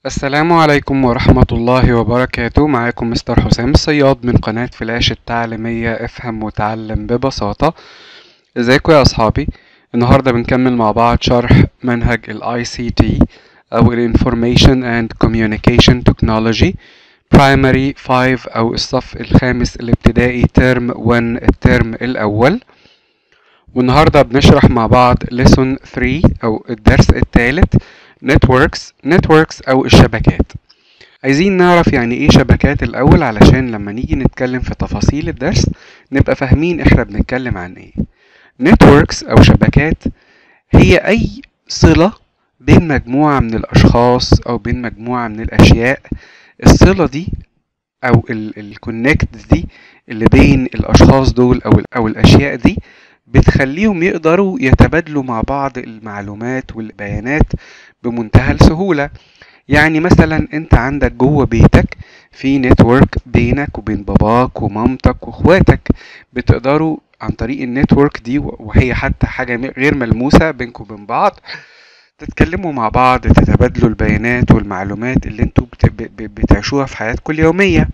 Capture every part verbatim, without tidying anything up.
السلام عليكم ورحمة الله وبركاته. معاكم مستر حسام الصياد من قناة فلاش التعليمية افهم وتعلم ببساطة. ازيكم يا اصحابي؟ النهاردة بنكمل مع بعض شرح منهج ال آي سي تي او ال Information and Communication Technology Primary خمسة او الصف الخامس الابتدائي ترم واحد الترم الاول. والنهاردة بنشرح مع بعض Lesson ثلاثة او الدرس الثالث Networks Networks او الشبكات. عايزين نعرف يعني ايه شبكات الاول علشان لما نيجي نتكلم في تفاصيل الدرس نبقى فاهمين احنا بنتكلم عن ايه. Networks او شبكات هي اي صلة بين مجموعة من الاشخاص او بين مجموعة من الاشياء. الصلة دي او الكونكت دي اللي بين الاشخاص دول او او الاشياء دي بتخليهم يقدروا يتبادلوا مع بعض المعلومات والبيانات بمنتهى السهولة. يعني مثلا انت عندك جوه بيتك في نتورك بينك وبين باباك ومامتك واخواتك، بتقدروا عن طريق النتورك دي وهي حتى حاجة غير ملموسة بينكم وبين بعض تتكلموا مع بعض، تتبادلوا البيانات والمعلومات اللي انتوا بتعيشوها في حياتكم اليومية.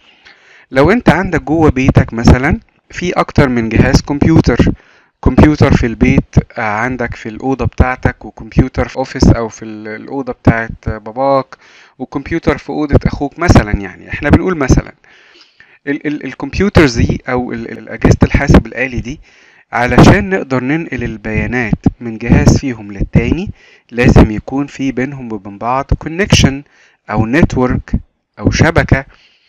لو انت عندك جوه بيتك مثلا في اكتر من جهاز كمبيوتر، كمبيوتر في البيت عندك في الأوضة بتاعتك، وكمبيوتر في أوفيس أو في الأوضة بتاعت باباك، وكمبيوتر في أوضة أخوك مثلا. يعني احنا بنقول مثلا ال ال الكمبيوترز دي أو أجهزة الحاسب الآلي دي علشان نقدر ننقل البيانات من جهاز فيهم للتاني لازم يكون في بينهم وبين بعض كونكشن أو نتورك أو شبكة.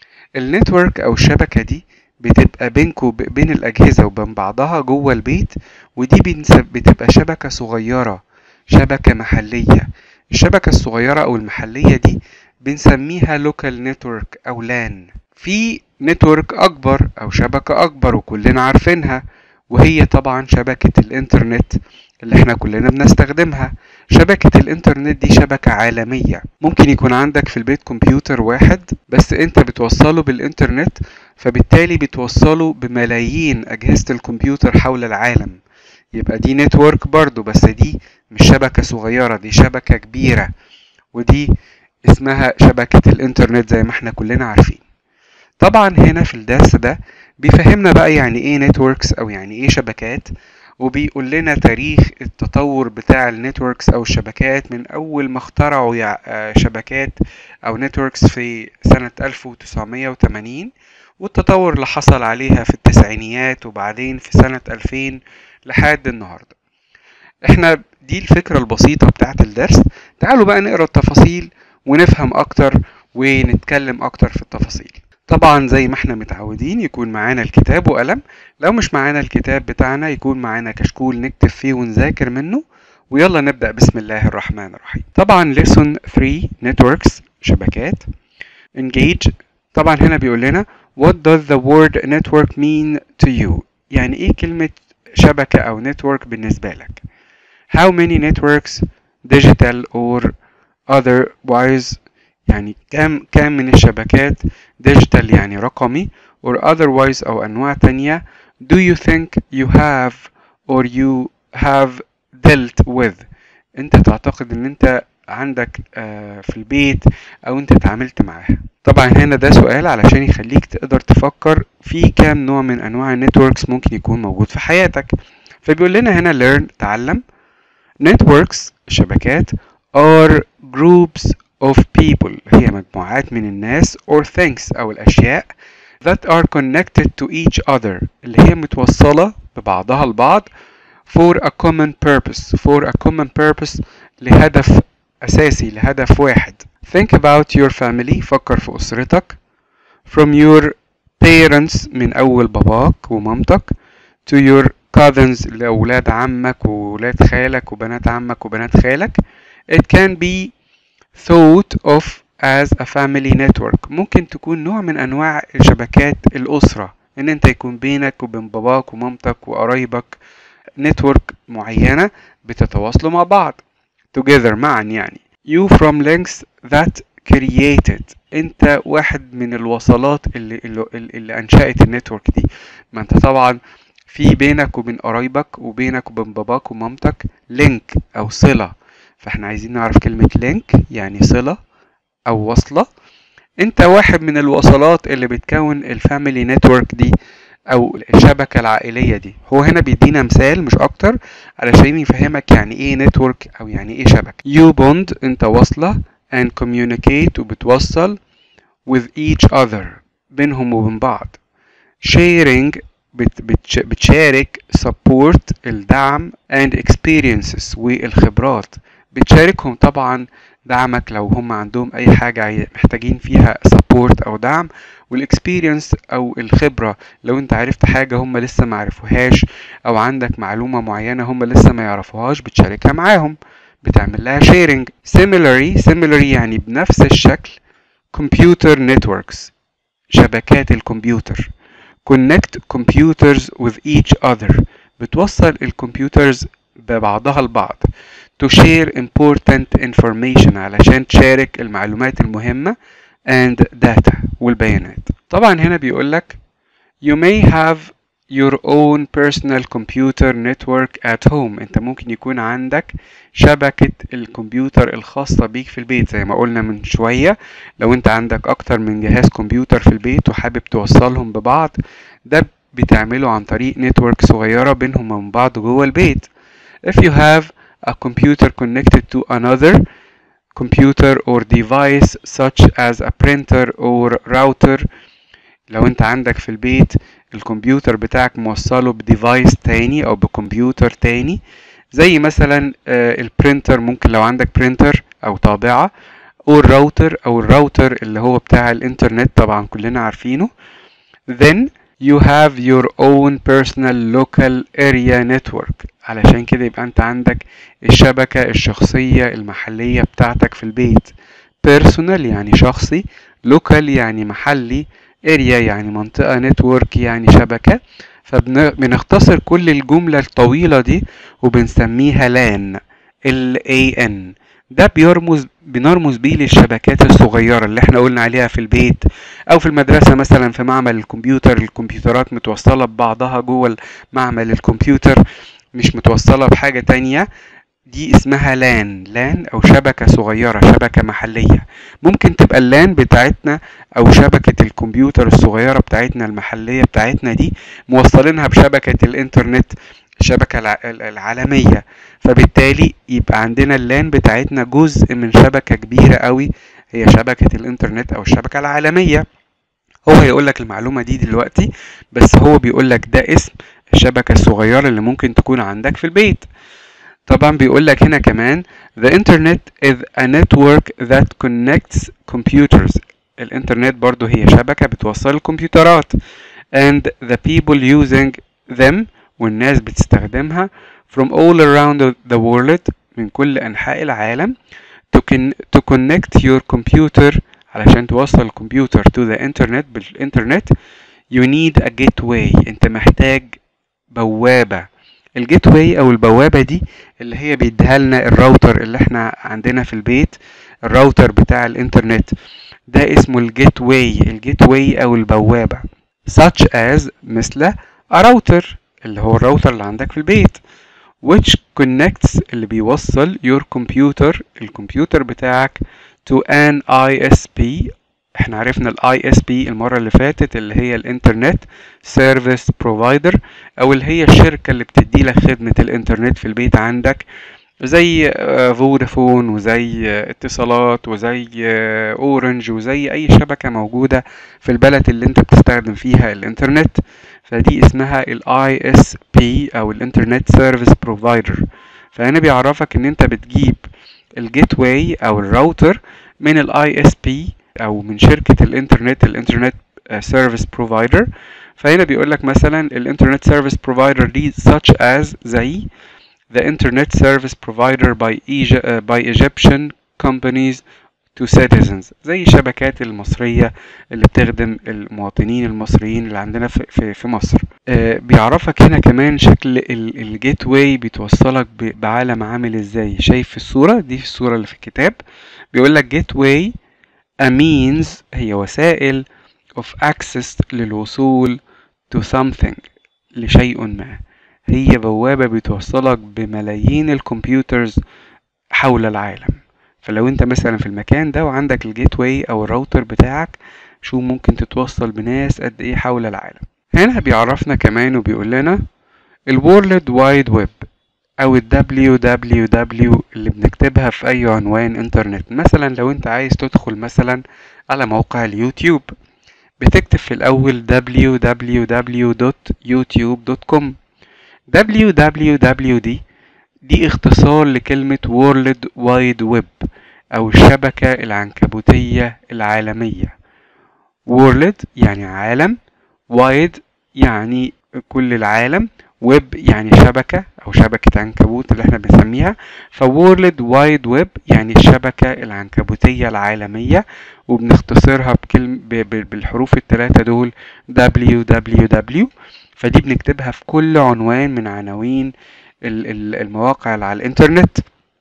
النتورك أو الشبكة دي بتبقى بينكو بين الأجهزة وبين بعضها جوه البيت، ودي بتبقى شبكة صغيرة، شبكة محلية. الشبكة الصغيرة أو المحلية دي بنسميها لوكال نتورك أو لان. في نتورك أكبر أو شبكة أكبر وكلنا عارفينها، وهي طبعا شبكة الإنترنت اللي احنا كلنا بنستخدمها. شبكة الإنترنت دي شبكة عالمية. ممكن يكون عندك في البيت كمبيوتر واحد بس انت بتوصله بالإنترنت، فبالتالي بتوصله بملايين أجهزة الكمبيوتر حول العالم. يبقى دي نتورك برضو، بس دي مش شبكة صغيرة، دي شبكة كبيرة، ودي اسمها شبكة الإنترنت زي ما احنا كلنا عارفين. طبعا هنا في الدرس ده بيفهمنا بقى يعني ايه نتوركس او يعني ايه شبكات، وبيقول لنا تاريخ التطور بتاع النتوركس او الشبكات من اول ما اخترعوا شبكات او نتوركس في سنة ألف وتسعمية وتمانين، والتطور اللي حصل عليها في التسعينيات وبعدين في سنة ألفين لحد النهاردة. احنا دي الفكرة البسيطة بتاعت الدرس. تعالوا بقى نقرأ التفاصيل ونفهم اكتر ونتكلم اكتر في التفاصيل. طبعا زي ما احنا متعودين يكون معانا الكتاب وقلم، لو مش معانا الكتاب بتاعنا يكون معانا كشكول نكتب فيه ونذاكر منه. ويلا نبدأ بسم الله الرحمن الرحيم. طبعا lesson ثلاثة networks شبكات. engage طبعا هنا بيقول لنا what does the word network mean to you؟ يعني ايه كلمة شبكة او network بالنسبة لك؟ how many networks digital or otherwise؟ يعني كام كام من الشبكات digital يعني رقمي or otherwise أو أنواع تانية do you think you have or you have dealt with؟ أنت تعتقد أن أنت عندك في البيت أو أنت تعاملت معاها. طبعا هنا ده سؤال علشان يخليك تقدر تفكر في كام نوع من أنواع النتوركس ممكن يكون موجود في حياتك. فبيقول لنا هنا learn تعلم. networks شبكات are groups of people هي مجموعات من الناس or things أو الأشياء that are connected to each other اللي هي متوصلة ببعضها البعض for a common purpose for a common purpose لهدف أساسي، لهدف واحد. think about your family فكر في أسرتك. from your parents من أول باباك ومامتك to your cousins لأولاد عمك وولاد خالك وبنات عمك وبنات خالك. it can be thought of as a family network ممكن تكون نوع من أنواع شبكات الأسرة، إن أنت يكون بينك وبين باباك ومامتك وقرايبك نتورك معينة بتتواصلوا مع بعض together معا. يعني you from links that created أنت واحد من الوصلات اللي, اللي, اللي أنشأت النتورك دي. ما أنت طبعا في بينك وبين قرايبك وبينك وبين باباك ومامتك لينك أو صلة، فاحنا عايزين نعرف كلمة لينك يعني صلة او وصلة، انت واحد من الوصلات اللي بتكون الفاميلي نتورك دي او الشبكة العائلية دي. هو هنا بيدينا مثال مش اكتر علشان يفهمك يعني ايه نتورك او يعني ايه شبكة. you bond انت وصلة and communicate وبتوصل with each other بينهم وبين بعض. sharing بت بتش بتشارك support الدعم and experiences والخبرات، بتشاركهم طبعا دعمك لو هم عندهم اي حاجة محتاجين فيها support او دعم، والاكسبيرينس او الخبرة لو انت عرفت حاجة هم لسه ما عرفوهاش او عندك معلومة معينة هم لسه ما يعرفوهاش بتشاركها معاهم، بتعمل لها sharing. similarly similarly يعني بنفس الشكل computer networks شبكات الكمبيوتر. connect computers with each other بتوصل الكمبيوترز ببعضها البعض to share important information علشان تشارك المعلومات المهمة and data والبيانات. طبعا هنا بيقولك you may have your own personal computer network at home. انت ممكن يكون عندك شبكة الكمبيوتر الخاصة بيك في البيت زي ما قلنا من شوية. لو انت عندك اكتر من جهاز كمبيوتر في البيت وحابب توصلهم ببعض، ده بتعمله عن طريق نتورك صغيرة بينهم وبين بعض جوه البيت. if you have a computer connected to another computer or device such as a printer or router، لو انت عندك في البيت الكمبيوتر بتاعك موصله بديفايس تاني او بكمبيوتر تاني زي مثلا البرينتر، ممكن لو عندك برينتر او طابعة، او الراوتر او الراوتر اللي هو بتاع الانترنت طبعا كلنا عارفينه، then you have your own personal local area network. علشان كده يبقى انت عندك الشبكة الشخصية المحلية بتاعتك في البيت. personal يعني شخصي، local يعني محلي، area يعني منطقة، network يعني شبكة. فبنختصر كل الجملة الطويلة دي وبنسميها لان L A N. ده بيرمز بنرمز بيه للشبكات الصغيرة اللي احنا قلنا عليها في البيت او في المدرسة، مثلا في معمل الكمبيوتر الكمبيوترات متوصلة ببعضها جوه معمل الكمبيوتر مش متوصلة بحاجة تانية، دي اسمها لان لان او شبكة صغيرة، شبكة محلية. ممكن تبقى اللان بتاعتنا او شبكة الكمبيوتر الصغيرة بتاعتنا المحلية بتاعتنا دي موصلينها بشبكة الانترنت، الشبكة العالمية، فبالتالي يبقى عندنا اللان بتاعتنا جزء من شبكة كبيرة قوي هي شبكة الانترنت او الشبكة العالمية. هو هيقولك المعلومة دي دلوقتي، بس هو بيقولك ده اسم الشبكة الصغيرة اللي ممكن تكون عندك في البيت. طبعا بيقولك هنا كمان the internet is a network that connects computers. الانترنت برضو هي شبكة بتوصل الكمبيوترات and the people using them والناس بتستخدمها from all around the world من كل أنحاء العالم to, con to connect your computer علشان توصل الكمبيوتر to the internet بالإنترنت. you need a gateway. انت محتاج بوابة. الجيت واي او البوابة دي اللي هي بيديها لنا الراوتر اللي احنا عندنا في البيت، الراوتر بتاع الانترنت ده اسمه الجيت واي. الجيت واي او البوابة such as مثل a router اللي هو الراوتر اللي عندك في البيت which connects اللي بيوصل your computer الكمبيوتر بتاعك to an I S P. احنا عرفنا ال I S P المرة اللي فاتت اللي هي الانترنت سيرفيس بروفايدر او اللي هي الشركة اللي بتدي لك خدمة الانترنت في البيت عندك زي فودافون وزي اتصالات وزي اورنج وزي اي شبكة موجودة في البلد اللي انت بتستخدم فيها الانترنت، فدي اسمها ال I S P او الانترنت سيرفيس بروفايدر. فهنا بيعرفك ان انت بتجيب الجيت واي او الراوتر من ال I S P او من شركة الانترنت الانترنت سيرفيس بروفايدر. فهنا بيقولك مثلا الانترنت سيرفيس بروفايدر دي such as زي the internet service provider by, Egy uh, by Egyptian companies to citizens زي الشبكات المصرية اللي بتخدم المواطنين المصريين اللي عندنا في, في, في مصر. uh, بيعرفك هنا كمان شكل الجيت واي بتوصلك بعالم عامل ازاي. شايف في الصورة دي، في الصورة اللي في الكتاب بيقولك جيت واي a means هي وسائل of access للوصول to something لشيء ما، هي بوابة بتوصلك بملايين الكمبيوترز حول العالم. فلو انت مثلا في المكان ده وعندك الجيت واي او الراوتر بتاعك، شو ممكن تتوصل بناس قد ايه حول العالم. هنا بيعرفنا كمان وبيقول لنا الورلد وايد ويب او ال دبليو دبليو دبليو اللي بنكتبها في اي عنوان انترنت. مثلا لو انت عايز تدخل مثلا على موقع اليوتيوب، بتكتب في الاول دبليو دبليو دبليو دوت يوتيوب دوت كوم. دبليو دبليو دبليو دي دي اختصار لكلمة World Wide Web أو الشبكة العنكبوتية العالمية. World يعني عالم، Wide يعني كل العالم، Web يعني شبكة أو شبكة عنكبوت اللي احنا بنسميها. ف World Wide Web يعني الشبكة العنكبوتية العالمية، وبنختصرها بكلمة بالحروف الثلاثة دول دبليو دبليو دبليو. فدي بنكتبها في كل عنوان من عناوين المواقع اللي على الانترنت.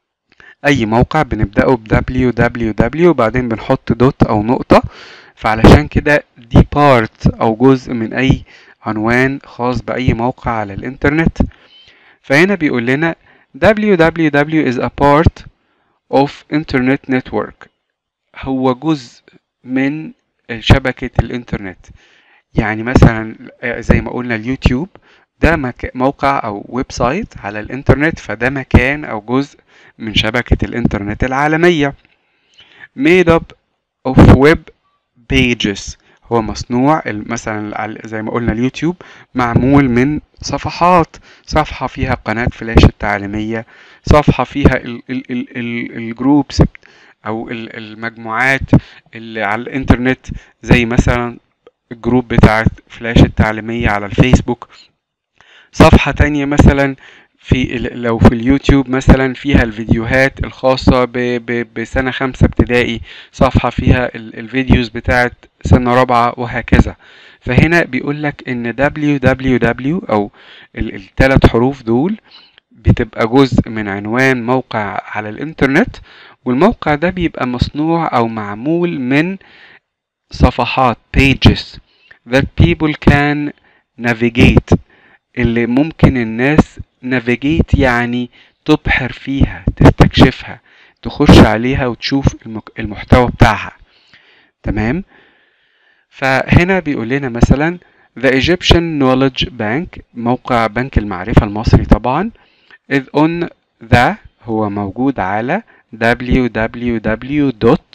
اي موقع بنبدأه ب دبليو دبليو دبليو وبعدين بنحط دوت او نقطة، فعلشان كده دي بارت او جزء من اي عنوان خاص باي موقع على الانترنت. فهنا بيقول لنا دبليو دبليو دبليو is a part of internet network، هو جزء من شبكة الانترنت. يعني مثلا زي ما قلنا اليوتيوب ده موقع او ويب سايت على الانترنت، فده مكان او جزء من شبكة الانترنت العالمية. made up of web pages، هو مصنوع مثلا زي ما قلنا اليوتيوب معمول من صفحات، صفحة فيها قناة فلاش التعليمية، صفحة فيها الجروبس او المجموعات اللي على الانترنت زي مثلا الجروب بتاعت فلاش التعليمية على الفيسبوك. صفحة تانية مثلا في لو في اليوتيوب مثلا فيها الفيديوهات الخاصة بسنة خمسة ابتدائي، صفحة فيها الفيديوز بتاعت سنة رابعة وهكذا. فهنا بيقولك ان دبليو دبليو دبليو او الثلاث حروف دول بتبقى جزء من عنوان موقع على الانترنت، والموقع ده بيبقى مصنوع او معمول من صفحات pages that people can navigate، اللي ممكن الناس navigate يعني تبحر فيها، تستكشفها، تخش عليها وتشوف المحتوى بتاعها. تمام. فهنا بيقول لنا مثلا the Egyptian Knowledge Bank، موقع بنك المعرفة المصري طبعا، is on the، هو موجود على دبليو دبليو دبليو دوت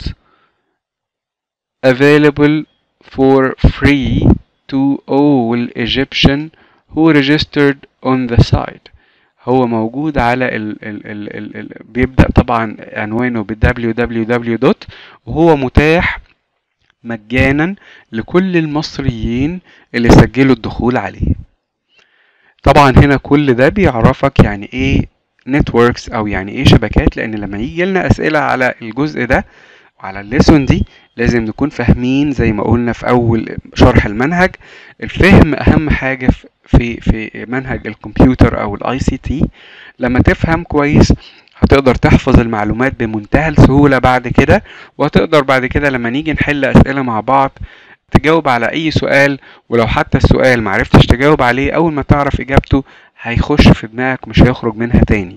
available for free to all Egyptian who registered on the site. هو موجود على ال ال ال ال ال بيبدأ طبعا عنوانه ب دبليو دبليو دبليو دوت، وهو متاح مجانا لكل المصريين اللي سجلوا الدخول عليه. طبعا هنا كل ده بيعرفك يعني ايه نتوركس او يعني ايه شبكات، لان لما يجي لنا اسئلة على الجزء ده وعلى الليسون دي لازم نكون فاهمين زي ما قلنا في اول شرح المنهج. الفهم اهم حاجة في في منهج الكمبيوتر او الاي سي تي. لما تفهم كويس هتقدر تحفظ المعلومات بمنتهى السهولة بعد كده، وهتقدر بعد كده لما نيجي نحل اسئلة مع بعض تجاوب على اي سؤال، ولو حتى السؤال معرفتش تجاوب عليه اول ما تعرف اجابته هيخش في دماغك مش هيخرج منها تاني.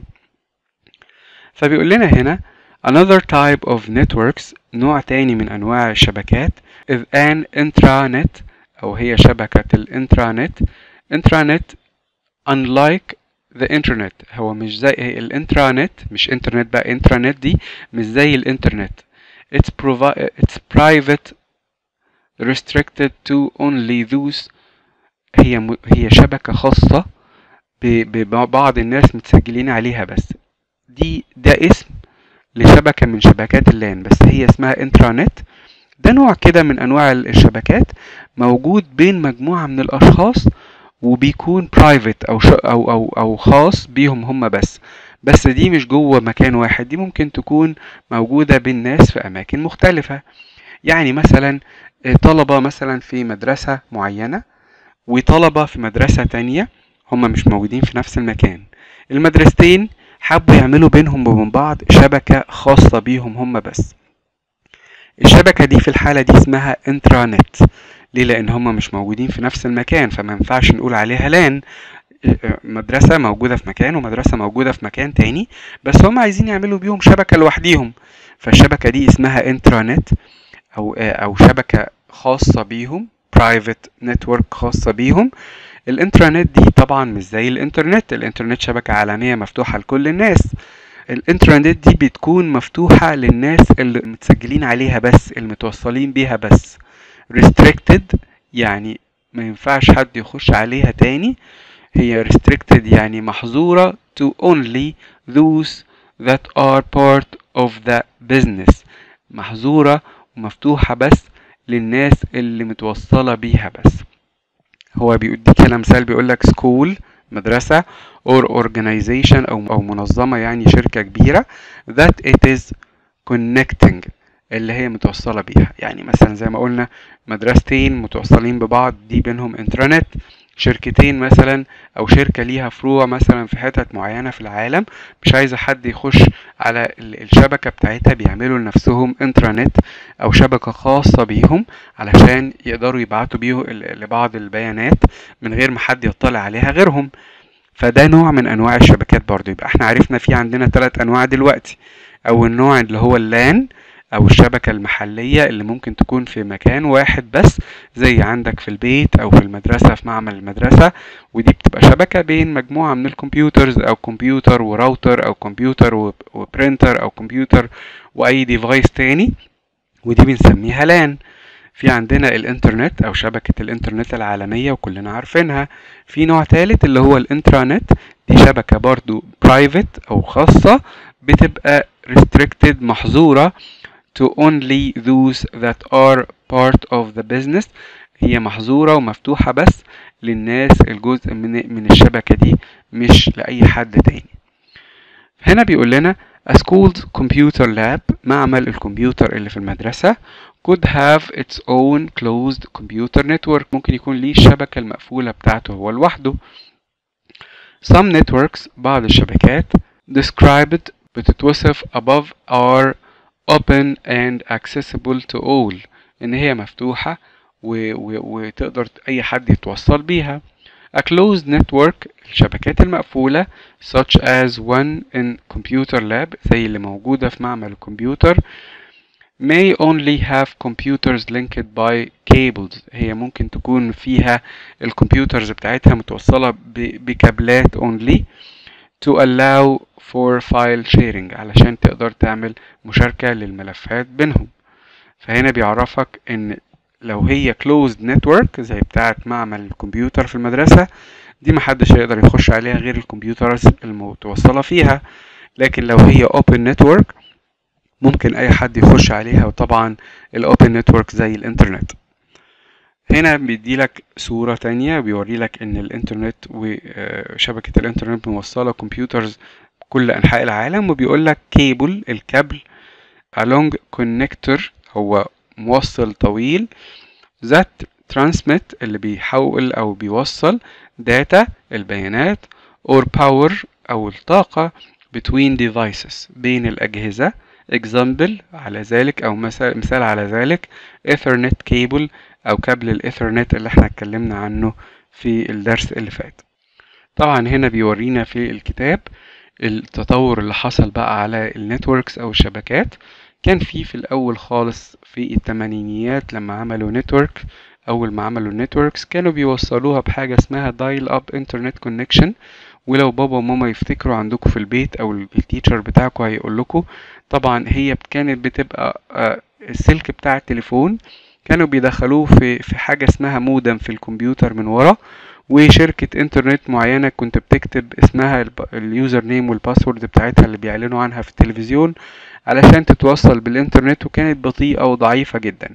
فبيقول لنا هنا another type of networks، نوع تاني من انواع الشبكات is an intranet، او هي شبكة الانترانت. intranet unlike the internet، هو مش زي الانترانت، مش انترنت بقى، انترانت دي مش زي الانترنت. it's provi it's private restricted to only those، هي م... هي شبكة خاصة ببعض الناس متسجلين عليها بس. دي ده اسم لشبكة من شبكات اللان، بس هي اسمها انترانت. ده نوع كده من انواع الشبكات موجود بين مجموعة من الاشخاص، وبيكون برايفت او ش... او او او خاص بيهم هم بس. بس دي مش جوه مكان واحد، دي ممكن تكون موجودة بين ناس في اماكن مختلفة. يعني مثلا طلبة مثلا في مدرسة معينة وطلبة في مدرسة تانية، هم مش موجودين في نفس المكان. المدرستين حبوا يعملوا بينهم وبين بعض شبكة خاصة بيهم هم بس. الشبكة دي في الحالة دي اسمها انترانت. ليه؟ لان هم مش موجودين في نفس المكان، فما ينفعش نقول عليها لان. مدرسة موجودة في مكان ومدرسة موجودة في مكان تاني، بس هم عايزين يعملوا بيهم شبكة لوحديهم. فالشبكة دي اسمها انترانت او او شبكة خاصة بيهم، private network خاصة بيهم. الانترانت دي طبعا مش زي الانترنت. الانترنت شبكة عالمية مفتوحة لكل الناس. الانترانت دي بتكون مفتوحة للناس اللي متسجلين عليها بس، المتوصلين بيها بس. restricted يعني ما ينفعش حد يخش عليها تاني. هي restricted يعني محظورة to only those that are part of the business. محظورة ومفتوحة بس للناس اللي متوصلة بيها بس. هو بيديك هنا مثال، بيقولك school مدرسة or organization أو أو منظمة يعني شركة كبيرة that it is connecting اللي هي متوصلة بيها. يعني مثلا زي ما قلنا مدرستين متوصلين ببعض دي بينهم انترنت. شركتين مثلا او شركة ليها فروع مثلا في حتت معينة في العالم مش عايزة حد يخش على الشبكة بتاعتها، بيعملوا لنفسهم انترنت او شبكة خاصة بيهم علشان يقدروا يبعتوا بيه لبعض البيانات من غير ما حد يطلع عليها غيرهم. فده نوع من انواع الشبكات برضو. يبقى احنا عرفنا في عندنا ثلاث انواع دلوقتي. اول نوع اللي هو اللان او الشبكة المحلية اللي ممكن تكون في مكان واحد بس، زي عندك في البيت او في المدرسة في معمل المدرسة، ودي بتبقى شبكة بين مجموعة من الكمبيوترز او كمبيوتر وراوتر او كمبيوتر وبرينتر او كمبيوتر واي ديفايس تاني، ودي بنسميها لان. في عندنا الانترنت او شبكة الانترنت العالمية وكلنا عارفينها. في نوع ثالث اللي هو الانترانت، دي شبكة برضو برايفت او خاصة، بتبقى restricted محظورة to only those that are part of the business. هي محظورة ومفتوحة بس للناس الجزء من من الشبكة دي، مش لأي حد تاني. هنا بيقول لنا a school's computer lab معمل الكمبيوتر اللي في المدرسة could have its own closed computer network. ممكن يكون ليه الشبكة المقفولة بتاعته هو لوحده. some networks بعض الشبكات described بتتوصف above are open and accessible to all ان هي مفتوحة و... و... وتقدر اي حد يتوصل بيها. a closed network الشبكات المقفولة such as one in computer lab زي اللي موجودة في معمل الكمبيوتر may only have computers linked by cables. هي ممكن تكون فيها الكمبيوترز بتاعتها متوصلة ب... بكابلات only to allow for file sharing علشان تقدر تعمل مشاركة للملفات بينهم. فهنا بيعرفك ان لو هي closed network زي بتاعت معمل الكمبيوتر في المدرسة دي محدش هيقدر يخش عليها غير الكمبيوترز المتوصلة فيها. لكن لو هي open network ممكن اي حد يخش عليها، وطبعا الاوبن نتورك زي الانترنت. هنا بيديلك صورة تانية بيوريلك ان الانترنت وشبكة الانترنت موصلة كمبيوترز كل انحاء العالم، وبيقولك كيبل الكابل along connector هو موصل طويل that transmit اللي بيحول او بيوصل data البيانات or power او الطاقة between devices بين الاجهزة. example على ذلك او مثال مثال على ذلك ethernet cable او كابل الايثرنت اللي احنا اتكلمنا عنه في الدرس اللي فات. طبعا هنا بيورينا في الكتاب التطور اللي حصل بقى على النتوركس او الشبكات. كان في في الاول خالص في الثمانينيات لما عملوا نتورك، اول ما عملوا النتوركس كانوا بيوصلوها بحاجة اسمها dial up internet connection. ولو بابا وماما يفتكروا عندكم في البيت او التيتشر بتاعكم هيقول لكم طبعا هي كانت بتبقى السلك بتاع التليفون كانوا بيدخلوه في في حاجة اسمها مودم في الكمبيوتر من ورا، وشركة انترنت معينة كنت بتكتب اسمها اليوزر نيم والباسورد بتاعتها اللي بيعلنوا عنها في التلفزيون علشان تتوصل بالانترنت، وكانت بطيئة وضعيفة جدا.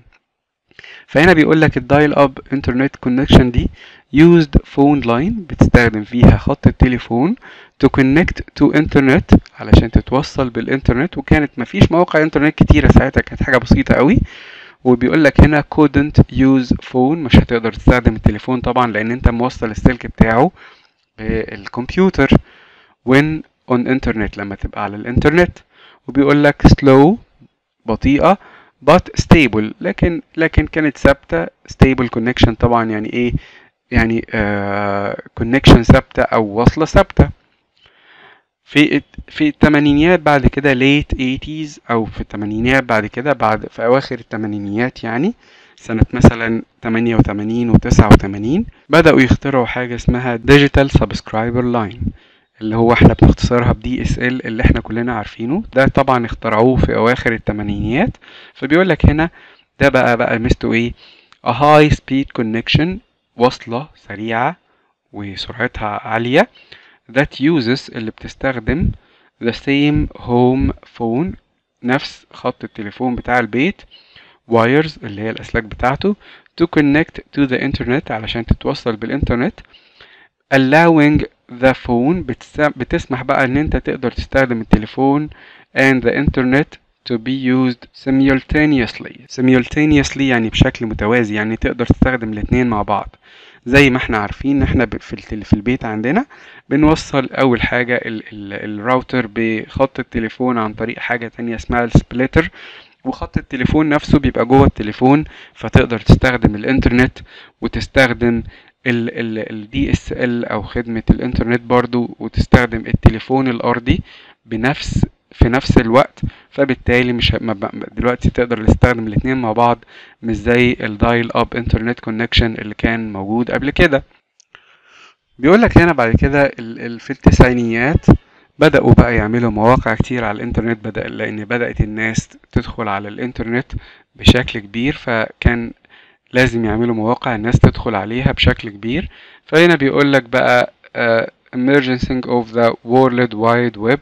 فهنا بيقولك الدايل اب انترنت كونكشن دي used phone line بتستخدم فيها خط التليفون to connect to internet علشان تتوصل بالانترنت، وكانت مفيش مواقع انترنت كتيرة ساعتها، كانت حاجة بسيطة قوي. وبيقولك هنا couldn't use phone مش هتقدر تستخدم التليفون طبعا لان انت موصل السلك بتاعه بالكمبيوتر when on internet لما تبقى على الانترنت. وبيقولك slow بطيئة but stable لكن لكن كانت ثابتة. stable connection طبعا يعني ايه يعني كونكشن ثابتة او وصلة ثابتة. في في الثمانينيات بعد كده late eighties او في الثمانينيات بعد كده بعد في اواخر الثمانينيات يعني سنة مثلا تمانية وتمانين و تسعة وتمانين بدأوا يخترعوا حاجة اسمها Digital Subscriber Line اللي هو احنا بنختصرها ب دي إس إل اللي احنا كلنا عارفينه. ده طبعا اخترعوه في اواخر الثمانينيات. فبيقول لك هنا ده بقى بقى ميزته ايه؟ A high speed connection، وصلة سريعة وسرعتها عالية، that uses اللي بتستخدم the same home phone، نفس خط التليفون بتاع البيت، wires اللي هي الأسلاك بتاعته، to connect to the internet علشان تتوصل بالإنترنت، allowing the phone بتسمح بقى ان انت تقدر تستخدم التليفون and the internet to be used simultaneously. simultaneously يعني بشكل متوازي، يعني تقدر تستخدم الاتنين مع بعض. زي ما احنا عارفين احنا في في البيت عندنا بنوصل اول حاجة الراوتر بخط التليفون عن طريق حاجة تانية اسمها السبليتر، وخط التليفون نفسه بيبقى جوه التليفون، فتقدر تستخدم الانترنت وتستخدم ال دي إس إل او خدمة الانترنت برضو، وتستخدم التليفون الارضي بنفس في نفس الوقت. فبالتالي مش دلوقتي تقدر تستخدم الاتنين مع بعض، مش زي الدايل اب انترنت كونكشن اللي كان موجود قبل كده. بيقولك هنا بعد كده في التسعينيات بدأوا بقى يعملوا مواقع كتير على الانترنت، بدأ لان بدأت الناس تدخل على الانترنت بشكل كبير، فكان لازم يعملوا مواقع الناس تدخل عليها بشكل كبير. فهنا بيقولك بقى uh, emerging of the World Wide Web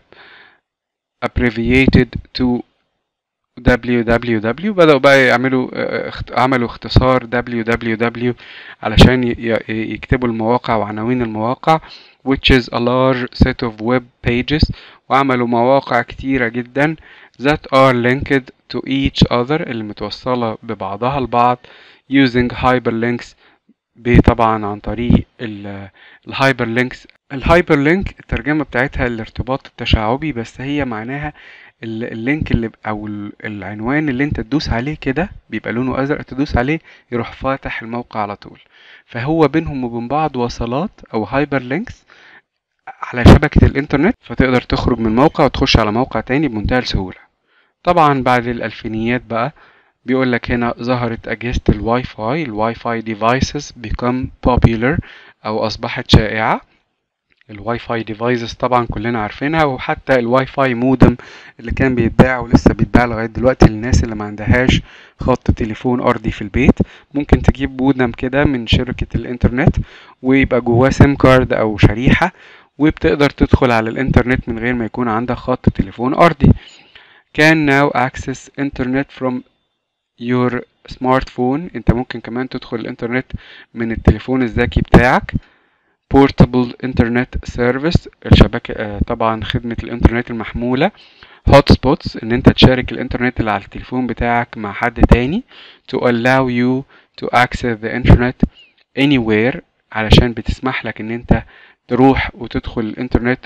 abbreviated to دبليو دبليو دبليو. بدأوا بقى يعملوا عملوا اختصار دبليو دبليو دبليو علشان يكتبوا المواقع وعناوين المواقع which is a large set of web pages، وعملوا مواقع كتيرة جدا that are linked to each other اللي متوصلة ببعضها البعض using hyperlinks، طبعا عن طريق الهايبرلينكس. الهايبرلينك الترجمة بتاعتها الارتباط التشعبي، بس هي معناها اللينك اللي او العنوان اللي انت تدوس عليه كده بيبقى لونه ازرق، تدوس عليه يروح فاتح الموقع على طول. فهو بينهم وبين بعض وصلات او هايبرلينكس على شبكة الانترنت، فتقدر تخرج من موقع وتخش على موقع تاني بمنتهى السهولة. طبعا بعد الالفينيات بقى بيقول لك هنا ظهرت اجهزة الواي فاي، الواي فاي devices become popular او اصبحت شائعة. الواي فاي ديفايسز طبعا كلنا عارفينها، وحتى الواي فاي مودم اللي كان بيتباع ولسه بيتباع لغايه دلوقتي للناس اللي ما عندهاش خط تليفون ارضي في البيت. ممكن تجيب مودم كده من شركه الانترنت ويبقى جواه سيم كارد او شريحه، وبتقدر تدخل على الانترنت من غير ما يكون عندك خط تليفون ارضي. can now access internet from your smartphone. انت ممكن كمان تدخل الانترنت من التليفون الذكي بتاعك. portable internet service الشبكة طبعا خدمة الانترنت المحمولة. hotspots ان انت تشارك الانترنت اللي على التليفون بتاعك مع حد تاني. to allow you to access the internet anywhere علشان بتسمح لك ان انت تروح وتدخل الانترنت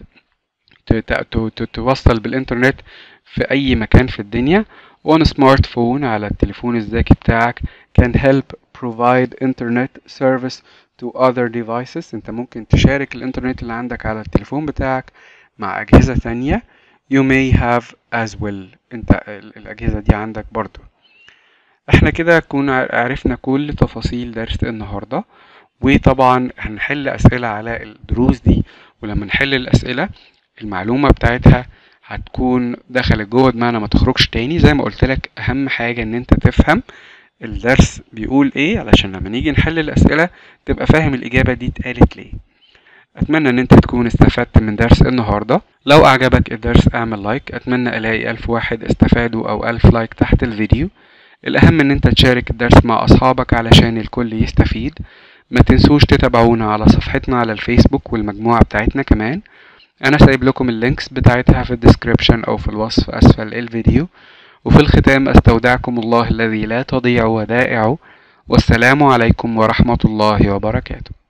توصل بالانترنت في اي مكان في الدنيا. on smartphone على التليفون الذكي بتاعك can help provide internet service to other devices. انت ممكن تشارك الانترنت اللي عندك على التليفون بتاعك مع اجهزة تانية. you may have as well، انت الاجهزة دي عندك برضو. احنا كده كنا عرفنا كل تفاصيل درس النهاردة، وطبعا هنحل اسئلة على الدروس دي، ولما نحل الاسئلة المعلومة بتاعتها هتكون دخلت جوه دماغنا ما تخرجش تاني. زي ما قلت لك اهم حاجة ان انت تفهم الدرس بيقول ايه علشان لما نيجي نحل الاسئلة تبقى فاهم الاجابة دي اتقالت ليه. اتمنى ان انت تكون استفدت من درس النهاردة. لو اعجبك الدرس اعمل لايك، اتمنى الاقي الف واحد استفادوا او الف لايك تحت الفيديو. الاهم ان انت تشارك الدرس مع اصحابك علشان الكل يستفيد. ما تنسوش تتابعونا على صفحتنا على الفيسبوك والمجموعة بتاعتنا كمان، انا سايب لكم اللينكس بتاعتها في الديسكريبشن او في الوصف اسفل الفيديو. وفي الختام استودعكم الله الذي لا تضيع ودائعه، والسلام عليكم ورحمة الله وبركاته.